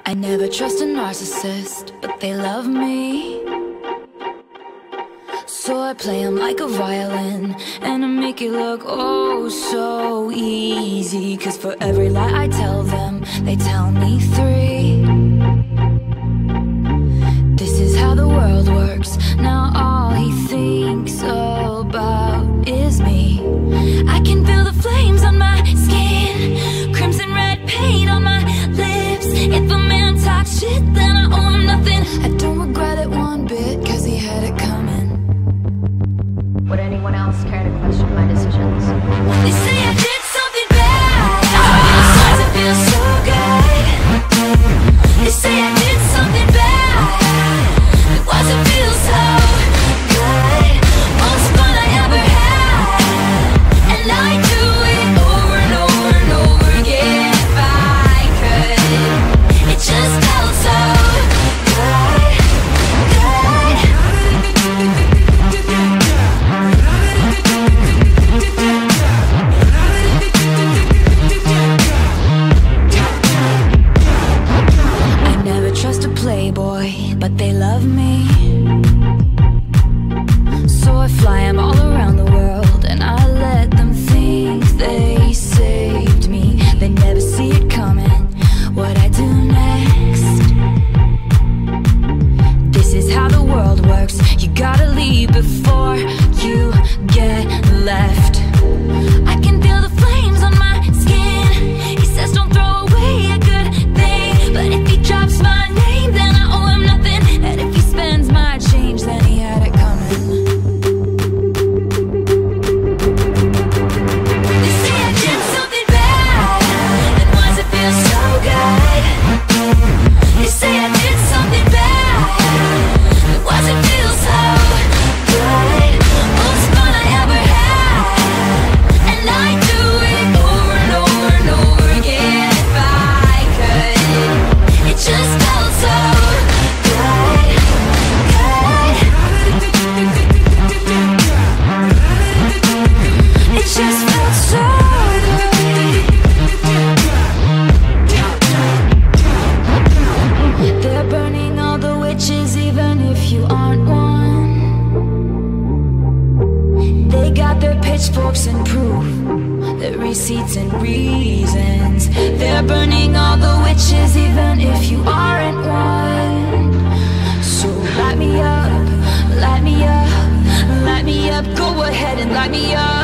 I never trust a narcissist, but they love me. So I play them like a violin, and I make it look oh so easy. Cause for every lie I tell them, they tell me 3. This is how the world works. Now all he thinks about is me. I can feel the flames on my skin, crimson red paint on my lips. If a man talks shit, then I owe him nothing. I don't regret it one bit, cause he had it coming. Would anyone else care to question my decisions? They say I did something bad, sometimes it feels so good. They say I did something bad, why does it feel so good? Most fun I ever had, and I do it over and over and over again. If I could, it just felt so good, good. I never trust a playboy, but they love me. So I fly them all around the world, and I let them think they saved me. They never see it coming, what I do next. This is how the world works. You gotta leave before you get left. I can feel the flames on my skin. He says don't throw away a good thing, but if he drops my name, then I owe him nothing. And if he spends my change, then he had it coming. They say I did something bad, and why does it feel so good? They say I did something bad, and why does it feel so good? Most fun I ever had, and I do it over and over and over again. If I could, it just felt so good, good. It just felt so good. They're burning all the witches, even if you aren't one. They got their pitchforks and proof, their receipts and reasons. They're burning all the witches, even if you aren't one. So light me up, light me up, light me up. Go ahead and light me up.